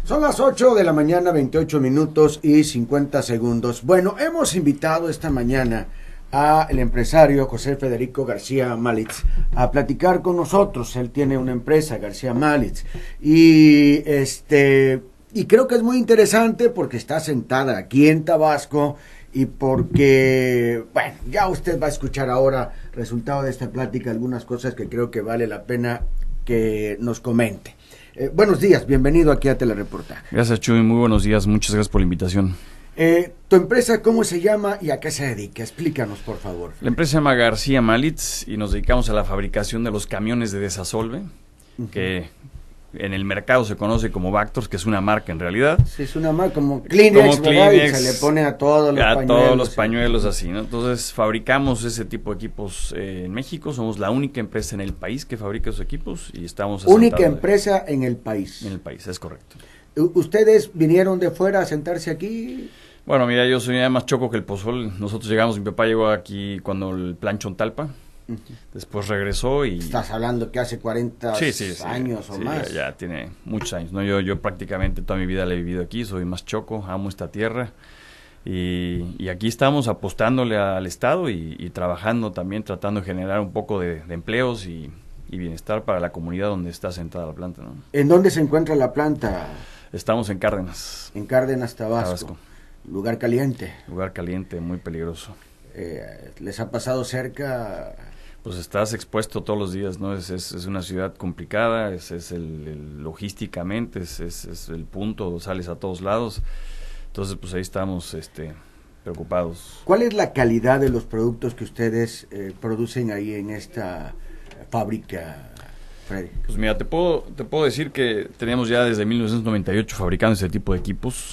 Son las 8 de la mañana, 28 minutos y 50 segundos. Bueno, hemos invitado esta mañana al empresario José Federico García Malitz a platicar con nosotros. Él tiene una empresa, García Malitz, y creo que es muy interesante porque está sentada aquí en Tabasco y porque, bueno, ya usted va a escuchar ahora, resultado de esta plática, algunas cosas que creo que vale la pena que nos comente. Buenos días, bienvenido aquí a Telereportaje. Gracias, Chuy, muy buenos días, muchas gracias por la invitación. ¿Tu empresa cómo se llama y a qué se dedica? Explícanos, por favor. La empresa se llama García Malitz y nos dedicamos a la fabricación de los camiones de desasolve, que en el mercado se conoce como Vactors, que es una marca en realidad. Sí, es una marca como Kleenex, y se le pone a todos los pañuelos. A todos los pañuelos así, ¿no? Entonces fabricamos ese tipo de equipos en México, somos la única empresa en el país que fabrica esos equipos y estamos... Única empresa en el país. En el país, es correcto. ¿Ustedes vinieron de fuera a sentarse aquí? Bueno, mira, yo soy más choco que el pozol. Nosotros llegamos, mi papá llegó aquí cuando el plan Chontalpa. Después regresó y... Estás hablando que hace 40 años o más. Ya tiene muchos años, ¿no? Yo prácticamente toda mi vida la he vivido aquí, soy más choco, amo esta tierra. Y aquí estamos apostándole al Estado y trabajando también, tratando de generar un poco de empleos y bienestar para la comunidad donde está sentada la planta, ¿no? ¿En dónde se encuentra la planta? Estamos en Cárdenas. En Cárdenas, Tabasco. Lugar caliente. Lugar caliente, muy peligroso. ¿Les ha pasado cerca? Pues estás expuesto todos los días, ¿no? Es una ciudad complicada, logísticamente, es el punto, sales a todos lados. Entonces, pues ahí estamos preocupados. ¿Cuál es la calidad de los productos que ustedes producen ahí en esta fábrica, Freddy? Pues mira, te puedo decir que teníamos ya desde 1998 fabricando ese tipo de equipos.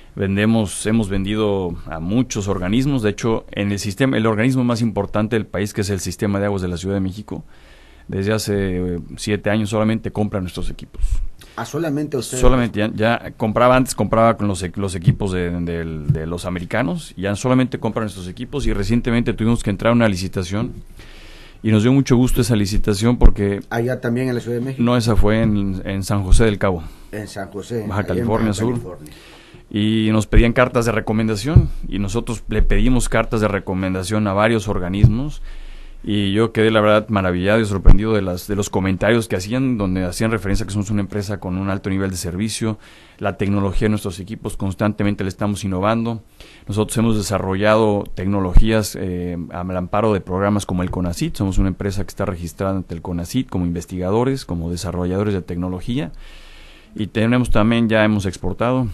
Hemos vendido a muchos organismos. De hecho, en el organismo más importante del país, que es el Sistema de Aguas de la Ciudad de México, desde hace 7 años solamente compra nuestros equipos. ¿Ah, solamente ustedes? Solamente, ya compraba con los equipos de los americanos, ya solamente compra nuestros equipos, y recientemente tuvimos que entrar a una licitación y nos dio mucho gusto esa licitación porque... ¿Allá también en la Ciudad de México? No, esa fue en San José del Cabo. En San José. Baja California Sur. Y nos pedían cartas de recomendación y nosotros le pedimos cartas de recomendación a varios organismos y yo quedé la verdad maravillado y sorprendido de los comentarios que hacían, donde hacían referencia a que somos una empresa con un alto nivel de servicio, la tecnología de nuestros equipos constantemente le estamos innovando. Nosotros hemos desarrollado tecnologías al amparo de programas como el CONACYT. Somos una empresa que está registrada ante el CONACYT como investigadores, como desarrolladores de tecnología, y ya hemos exportado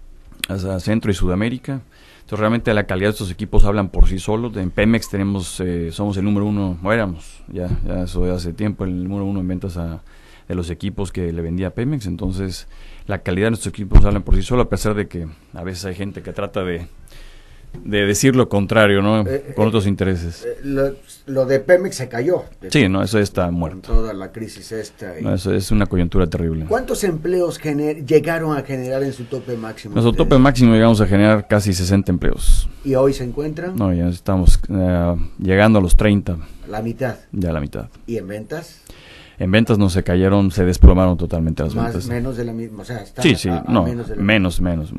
a Centro y Sudamérica. Entonces realmente la calidad de estos equipos hablan por sí solos. En Pemex somos el número uno, éramos ya eso de hace tiempo, el número uno en ventas de los equipos que le vendía a Pemex. Entonces la calidad de nuestros equipos hablan por sí solos, a pesar de que a veces hay gente que trata de decir lo contrario, ¿no? Con otros intereses. Lo de Pemex se cayó. Sí, no, eso está muerto. Con toda la crisis esta. No, eso es una coyuntura terrible. ¿Cuántos empleos llegaron a generar en su tope máximo? Nuestro tope máximo llegamos a generar casi 60 empleos. ¿Y hoy se encuentran? No, ya estamos llegando a los 30. ¿La mitad? Ya la mitad. ¿Y en ventas? En ventas no se cayeron, se desplomaron totalmente las ventas. Más menos de la misma, o sea, está sí, no, menos.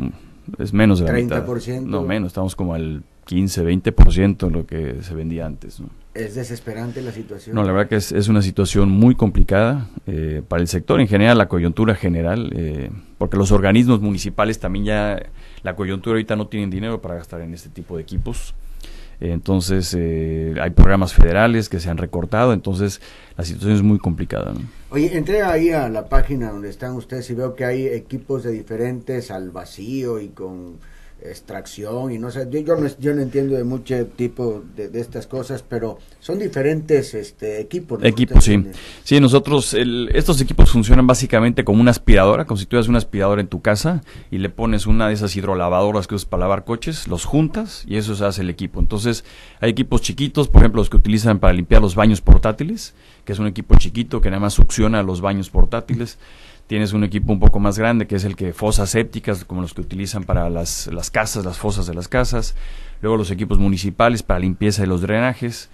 Es menos de la 30%. Mitad. No, menos, estamos como al 15-20% lo que se vendía antes, ¿no? ¿Es desesperante la situación? No, la verdad que es una situación muy complicada para el sector en general, la coyuntura general, porque los organismos municipales también ya, la coyuntura ahorita no tienen dinero para gastar en este tipo de equipos. Entonces hay programas federales que se han recortado, entonces la situación es muy complicada, ¿no? Oye, entré ahí a la página donde están ustedes y veo que hay equipos de diferentes al vacío y con extracción y no sé, yo no entiendo de mucho tipo de estas cosas, pero son diferentes equipos, ¿no? Equipos, sí. Sí, nosotros, estos equipos funcionan básicamente como una aspiradora, como si tuvieras una aspiradora en tu casa y le pones una de esas hidrolavadoras que usas para lavar coches, los juntas y eso se hace el equipo. Entonces, hay equipos chiquitos, por ejemplo, los que utilizan para limpiar los baños portátiles, que es un equipo chiquito que nada más succiona los baños portátiles. Tienes un equipo un poco más grande que es el que fosas sépticas, como los que utilizan para las casas, las fosas de las casas. Luego los equipos municipales para limpieza de los drenajes.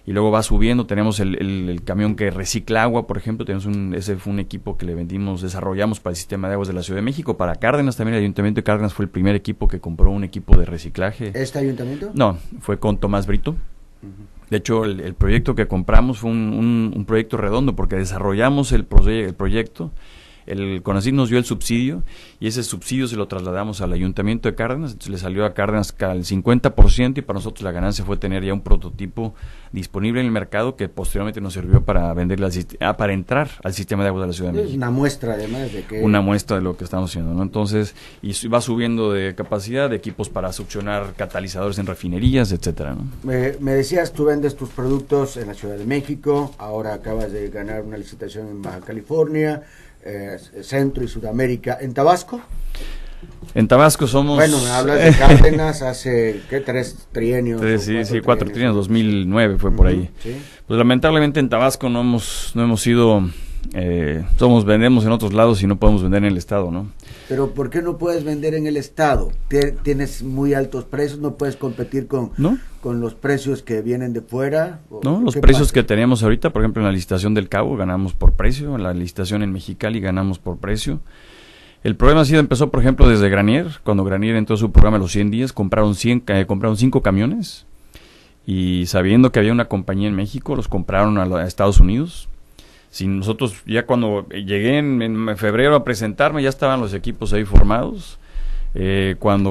y luego va subiendo. Tenemos el camión que recicla agua, por ejemplo. Ese fue un equipo que le vendimos, desarrollamos para el sistema de aguas de la Ciudad de México. Para Cárdenas también, el Ayuntamiento de Cárdenas fue el primer equipo que compró un equipo de reciclaje. ¿Este ayuntamiento? No, fue con Tomás Brito. De hecho, el proyecto que compramos fue un proyecto redondo, porque desarrollamos el proyecto. El CONACYT nos dio el subsidio y ese subsidio se lo trasladamos al Ayuntamiento de Cárdenas. Entonces le salió a Cárdenas al 50%, y para nosotros la ganancia fue tener ya un prototipo disponible en el mercado que posteriormente nos sirvió para venderle para entrar al sistema de aguas de la Ciudad de México. Es una muestra, además de que... Una muestra de lo que estamos haciendo, ¿no? Entonces, y va subiendo de capacidad, de equipos para succionar catalizadores en refinerías, etcétera, ¿no? Me decías, tú vendes tus productos en la Ciudad de México, ahora acabas de ganar una licitación en Baja California, Centro y Sudamérica. ¿En Tabasco? En Tabasco somos... Bueno, me hablas de Cárdenas hace, ¿qué? 3 trienios. Sí, 4 trienios, 2009 fue por ahí. Sí. Pues lamentablemente en Tabasco no hemos sido... vendemos en otros lados y no podemos vender en el estado, ¿no? Pero ¿por qué no puedes vender en el estado? ¿Tienes muy altos precios? ¿No puedes competir con los precios que vienen de fuera? No, los precios que tenemos ahorita, por ejemplo, en la licitación del Cabo ganamos por precio, en la licitación en Mexicali ganamos por precio. El problema empezó, por ejemplo, desde Granier. Cuando Granier entró a su programa los 100 días, compraron 5 camiones, y sabiendo que había una compañía en México, los compraron a Estados Unidos. Si nosotros, ya cuando llegué en febrero a presentarme, ya estaban los equipos ahí formados. Cuando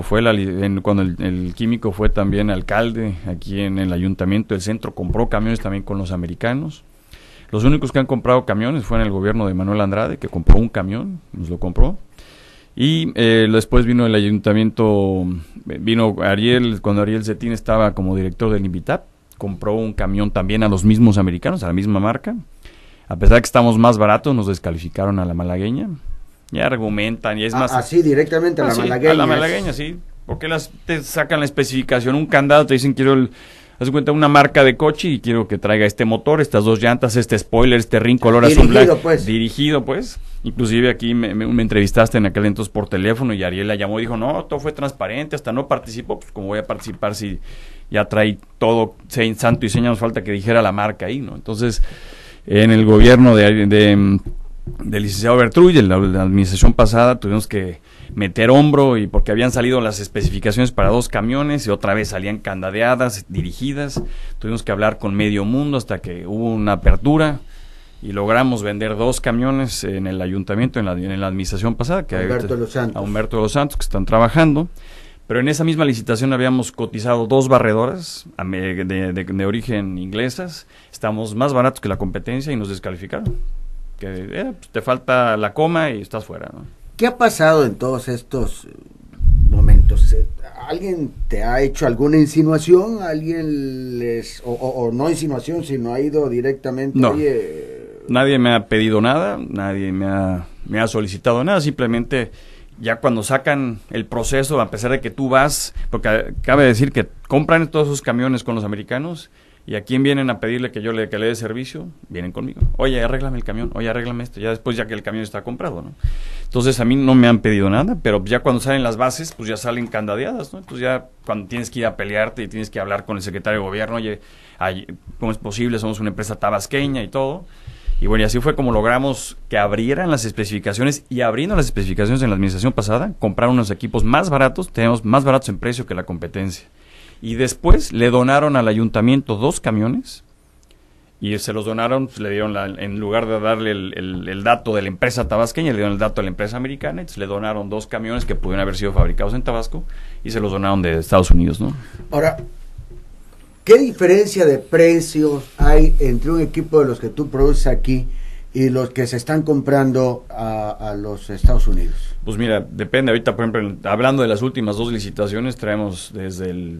el químico fue también alcalde aquí en el Ayuntamiento del Centro, compró camiones también con los americanos. Los únicos que han comprado camiones fue en el gobierno de Manuel Andrade, que compró un camión, nos lo compró. Y después vino el Ayuntamiento, vino Ariel, cuando Ariel Cetín estaba como director del INVITAP, compró un camión también a los mismos americanos, a la misma marca. A pesar de que estamos más baratos, nos descalificaron a la malagueña. Ya argumentan, y es más... Así directamente a la malagueña. A la malagueña, sí. Porque te sacan la especificación, un candado, te dicen, quiero haz de cuenta, una marca de coche y quiero que traiga este motor, estas 2 llantas, este spoiler, este ring color azul blanco. Dirigido, pues. Inclusive aquí me entrevistaste en aquel entonces por teléfono, y Ariel la llamó y dijo, no, todo fue transparente, hasta no participó. Pues como voy a participar si ya trae todo santo y seña, nos falta que dijera la marca ahí, ¿no? Entonces... En el gobierno del licenciado Bertruy, en la administración pasada, tuvimos que meter hombro, y porque habían salido las especificaciones para 2 camiones y otra vez salían candadeadas, dirigidas. Tuvimos que hablar con medio mundo hasta que hubo una apertura y logramos vender 2 camiones en el ayuntamiento, en la administración pasada, que Humberto de los Santos, que están trabajando. Pero en esa misma licitación habíamos cotizado 2 barredoras de origen inglesas. Estamos más baratos que la competencia y nos descalificaron. Que pues te falta la coma y estás fuera, ¿no? ¿Qué ha pasado en todos estos momentos? ¿Alguien te ha hecho alguna insinuación? ¿Alguien o no insinuación, sino ha ido directamente? No, nadie me ha pedido nada, nadie me ha solicitado nada, simplemente... Ya cuando sacan el proceso, a pesar de que tú vas, porque cabe decir que compran todos esos camiones con los americanos, y a quién vienen a pedirle que le dé servicio, vienen conmigo. Oye, arréglame el camión, oye, arréglame esto, ya después, ya que el camión está comprado, ¿no? Entonces a mí no me han pedido nada, pero ya cuando salen las bases, pues ya salen candadeadas, ¿no? Entonces ya cuando tienes que ir a pelearte y tienes que hablar con el secretario de gobierno, oye, ¿cómo es posible? Somos una empresa tabasqueña y todo. Y bueno, y así fue como logramos que abrieran las especificaciones, y abriendo las especificaciones en la administración pasada, compraron unos equipos más baratos, tenemos más baratos en precio que la competencia. Y después le donaron al ayuntamiento 2 camiones, y se los donaron, pues le dieron, en lugar de darle el dato de la empresa tabasqueña, le dieron el dato de la empresa americana, entonces le donaron 2 camiones que pudieron haber sido fabricados en Tabasco, y se los donaron de Estados Unidos, ¿no? Ahora, ¿qué diferencia de precios hay entre un equipo de los que tú produces aquí y los que se están comprando a los Estados Unidos? Pues mira, depende. Ahorita, por ejemplo, hablando de las últimas 2 licitaciones, traemos desde el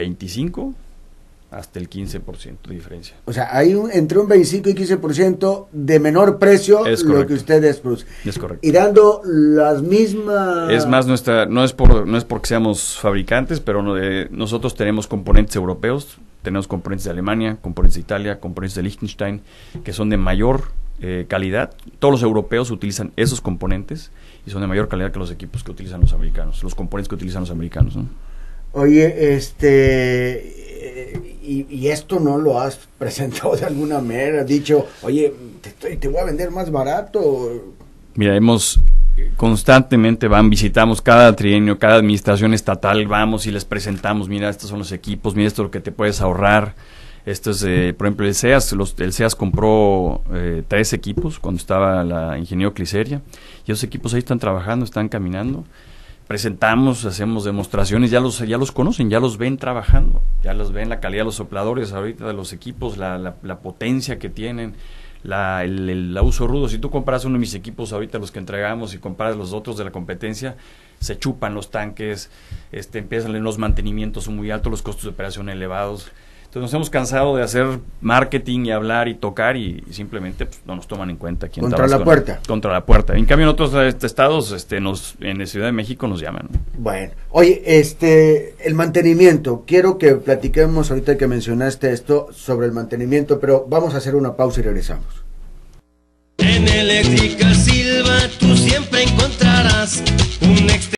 25 hasta el 15% de diferencia. O sea, hay entre un 25 y 15% de menor precio lo que ustedes producen. Es correcto. Y dando las mismas... Es más, no es porque seamos fabricantes, pero nosotros tenemos componentes europeos, tenemos componentes de Alemania, componentes de Italia, componentes de Liechtenstein, que son de mayor calidad. Todos los europeos utilizan esos componentes y son de mayor calidad que los equipos que utilizan los americanos, los componentes que utilizan los americanos, ¿no? Oye, y esto no lo has presentado de alguna manera, has dicho, oye, te voy a vender más barato. Mira, constantemente visitamos cada trienio, cada administración estatal, vamos y les presentamos, mira, estos son los equipos, mira, esto es lo que te puedes ahorrar. Esto es, por ejemplo, el SEAS compró 3 equipos cuando estaba la ingeniero Cliseria, y esos equipos ahí están trabajando, están caminando. Presentamos, hacemos demostraciones, ya los conocen, ya los ven trabajando, ya los ven la calidad de los sopladores ahorita de los equipos, la potencia que tienen, el uso rudo. Si tú comparas uno de mis equipos ahorita, los que entregamos, y comparas los otros de la competencia, se chupan los tanques, empiezan los mantenimientos son muy altos, los costos de operación elevados. Entonces nos hemos cansado de hacer marketing y hablar y tocar y simplemente pues, no nos toman en cuenta aquí en Contra Tabasco, la puerta. Contra la puerta. En cambio en otros estados, en la Ciudad de México nos llaman. Bueno, oye, el mantenimiento, quiero que platiquemos ahorita que mencionaste esto sobre el mantenimiento, pero vamos a hacer una pausa y regresamos. En Eléctrica